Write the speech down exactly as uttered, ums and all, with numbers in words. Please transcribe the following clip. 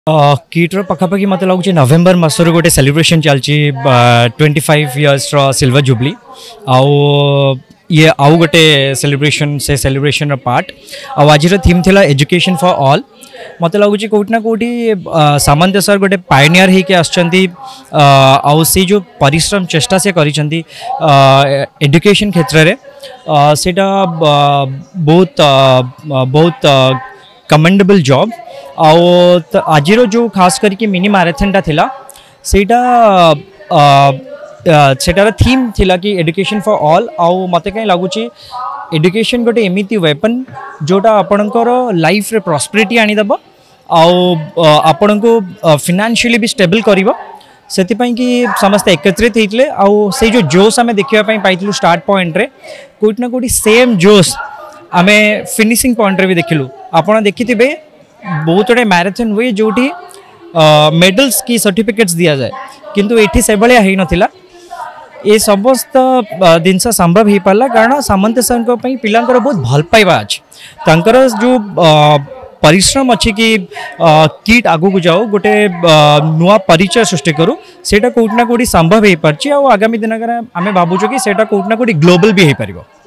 किट्र पखापाखि मत लगुच नवेम्बर मसर गोटे सेलिब्रेशन चलती twenty five years silver jubilee आउ ये आउ गोटे सेलिब्रेशन से सेलिब्रेशन पार्ट आज थीम थिला एजुकेशन फॉर ऑल मत लगुच कौटना कौटी सामंत सर गोटे पायनियर होके आसचंती आउ से जो परिश्रम चेष्टा से करिसेंती एजुकेशन क्षेत्र रे सेटा बहुत बहुत कमेंडेबल जॉब आउ आज जो खास करके मिनी मैराथन टा थिला सेटा सेटार थीम थिला कि एजुकेशन फॉर ऑल आउ मते कहीं लगुच एजुकेशन गोटे एमिति वेपन जोटा आपणकर लाइफ रे प्रॉस्पेरिटी आनी दबो आउ आपण को फाइनेंशियली भी स्टेबल करिवो सेतिपई कि समस्त एकत्रित होते आउ से जो जोश आम देखा पाइलु स्टार्ट पॉइंट रे कोइट ना कोइट सेम जोश आमे फिनिशिंग पॉइंट रे भी देखिलु आपण देखिथिबे बहुत गुड़े मैराथन हुए जो मेडल्स की सर्टिफिकेट्स दिया जाए किंतु एठी से भाया हो नाला ये समस्त जिनस संभव हो पारा कारण सामंत सर पिलांकर बहुत भल पाइबा अच्छे तांकर जो परिश्रम अच्छी कि किट आगू को जाओ गोटे नुआ परिचय सृष्टि करूँ सेटा कोट ना कोटी संभव हो पार्ची आगामी दिन आम भावुँ कि सेटा कोट ना कोटी ग्लोबल भी हो पार।